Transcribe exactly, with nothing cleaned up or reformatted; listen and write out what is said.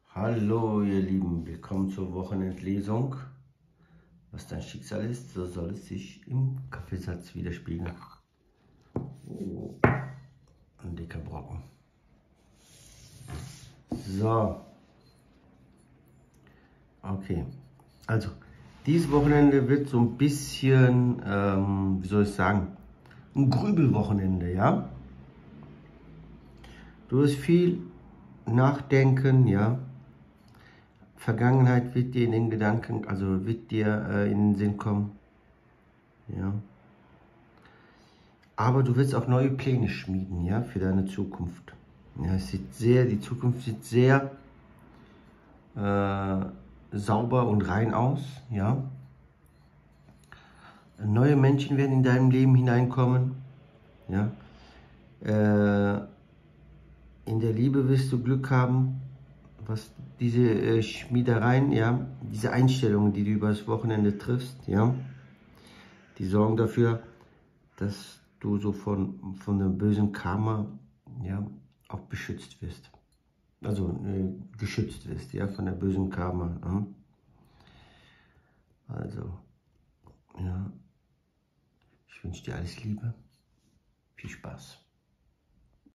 Hallo ihr Lieben, willkommen zur Wochenendlesung. Was dein Schicksal ist, so soll es sich im Kaffeesatz widerspiegeln. Oh, ein dicker Brocken. So. Okay. Also, dieses Wochenende wird so ein bisschen, ähm, wie soll ich sagen, ein Grübelwochenende, ja? Du wirst viel nachdenken, ja? Vergangenheit wird dir in den Gedanken, also wird dir äh, in den Sinn kommen. Ja. Aber du wirst auch neue Pläne schmieden, ja, für deine Zukunft. Ja, es sieht sehr, die Zukunft sieht sehr äh, sauber und rein aus, ja. Neue Menschen werden in deinem Leben hineinkommen, ja. Äh, in der Liebe wirst du Glück haben, was diese äh, Schmiedereien, ja, diese Einstellungen, die du über das Wochenende triffst, ja, die sorgen dafür, dass du so von, von dem bösen Karma, ja, auch beschützt wirst. Also äh, geschützt wirst, ja, von der bösen Karma. Ja. Also, ja, ich wünsche dir alles Liebe, viel Spaß.